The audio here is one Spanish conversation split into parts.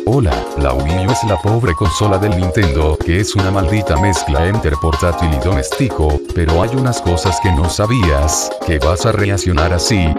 Hola, la Wii U es la pobre consola del Nintendo, que es una maldita mezcla entre portátil y doméstico, pero hay unas cosas que no sabías, que vas a reaccionar así.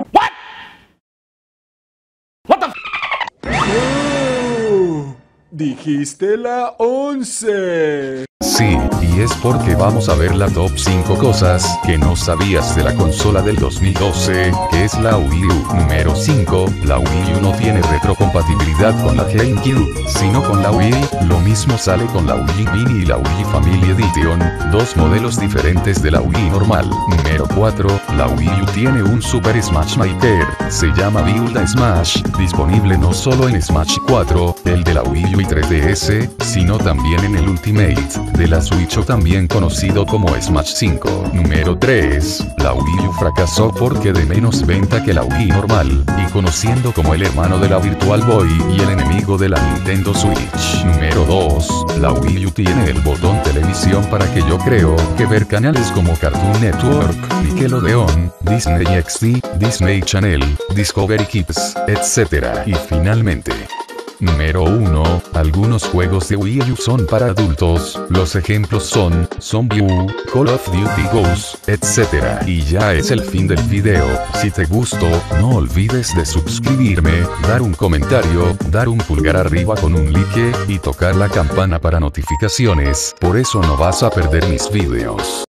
Dijiste la 11. Sí, y es porque vamos a ver la top 5 cosas que no sabías de la consola del 2012, que es la Wii U. Número 5, la Wii U no tiene retrocompatibilidad con la GameCube, sino con la Wii. Lo mismo sale con la Wii Mini y la Wii Family Edition, dos modelos diferentes de la Wii normal. Número 4, la Wii U tiene un Super Smash Maker, se llama Build a Smash, disponible no solo en Smash 4, el de la Wii U y 3DS, sino también en el Ultimate de la Switch, o también conocido como Smash 5. Número 3, la Wii U fracasó porque de menos venta que la Wii normal, y conociendo como el hermano de la Virtual Boy y el enemigo de la Nintendo Switch. Número 2, la Wii U tiene el botón televisión para que yo creo que ver canales como Cartoon Network, Nickelodeon, Disney XD, Disney Channel, Discovery Kids, etc. Y finalmente, número 1, algunos juegos de Wii U son para adultos, los ejemplos son Zombie U, Call of Duty Ghosts, etc. Y ya es el fin del video. Si te gustó, no olvides de suscribirme, dar un comentario, dar un pulgar arriba con un like, y tocar la campana para notificaciones, por eso no vas a perder mis videos.